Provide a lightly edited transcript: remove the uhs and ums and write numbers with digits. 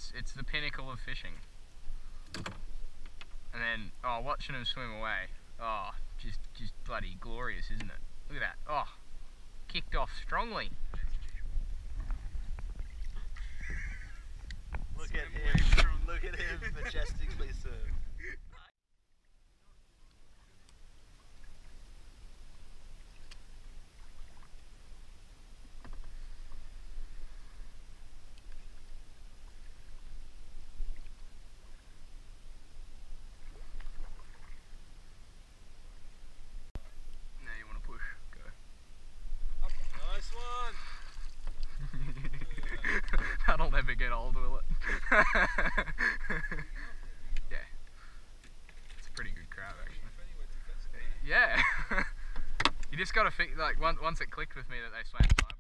it's the pinnacle of fishing. And then, oh, watching them swim away, oh, just bloody glorious, isn't it? Look at that, oh, kicked off strongly. Look at him majestically served. Now you want to push, go. Nice one! That'll never get old, will it? Yeah. It's a pretty good crab, actually. Yeah. You just gotta like once it clicked with me that they swam sideways.